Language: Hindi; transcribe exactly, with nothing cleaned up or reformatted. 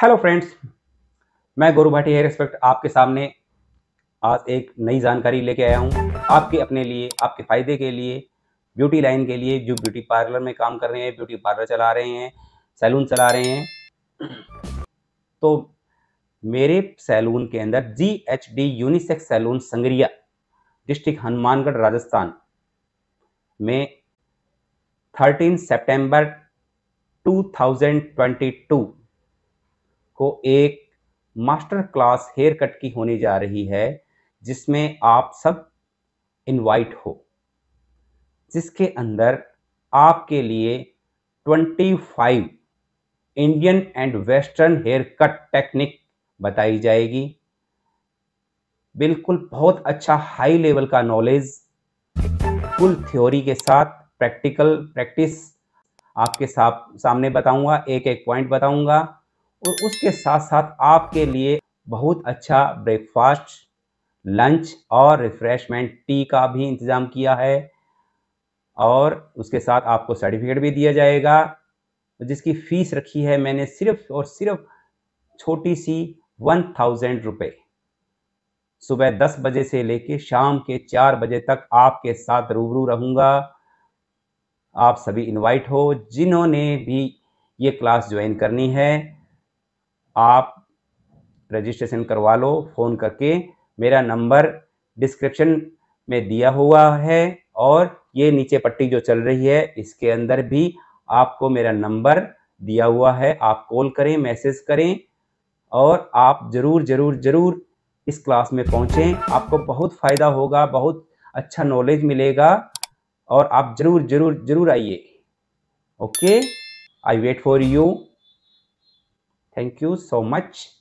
हेलो फ्रेंड्स, मैं गौरव भाटी हेयर एक्सपर्ट आपके सामने आज एक नई जानकारी लेके आया हूँ। आपके अपने लिए, आपके फ़ायदे के लिए, ब्यूटी लाइन के लिए, जो ब्यूटी पार्लर में काम कर रहे हैं, ब्यूटी पार्लर चला रहे हैं, सैलून चला रहे हैं। तो मेरे सैलून के अंदर G H D unisex salon Sangaria, district Hanumangarh, Rajasthan में तेरह सितंबर दो हज़ार बाईस को एक मास्टर क्लास हेयर कट की होने जा रही है, जिसमें आप सब इनवाइट हो, जिसके अंदर आपके लिए पच्चीस Indian and western hair cut technique बताई जाएगी। बिल्कुल बहुत अच्छा हाई लेवल का नॉलेज, फुल थ्योरी के साथ प्रैक्टिकल प्रैक्टिस आपके सामने बताऊंगा, एक एक पॉइंट बताऊंगा। और उसके साथ साथ आपके लिए बहुत अच्छा ब्रेकफास्ट, लंच और रिफ्रेशमेंट टी का भी इंतज़ाम किया है। और उसके साथ आपको सर्टिफिकेट भी दिया जाएगा, जिसकी फ़ीस रखी है मैंने सिर्फ और सिर्फ छोटी सी वन थाउजेंड रुपये। सुबह दस बजे से लेके शाम के चार बजे तक आपके साथ रूबरू रहूँगा। आप सभी इनवाइट हो। जिन्होंने भी ये क्लास ज्वाइन करनी है, आप रजिस्ट्रेशन करवा लो फ़ोन करके। मेरा नंबर डिस्क्रिप्शन में दिया हुआ है, और ये नीचे पट्टी जो चल रही है इसके अंदर भी आपको मेरा नंबर दिया हुआ है। आप कॉल करें, मैसेज करें, और आप ज़रूर ज़रूर ज़रूर इस क्लास में पहुँचें। आपको बहुत फ़ायदा होगा, बहुत अच्छा नॉलेज मिलेगा, और आप ज़रूर ज़रूर ज़रूर आइए। Okay, I wait for you. Thank you so much.